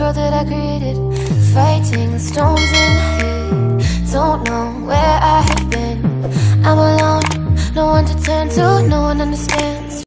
world that I created, fighting the storms in my head. Don't know where I have been. I'm alone, no one to turn to, no one understands.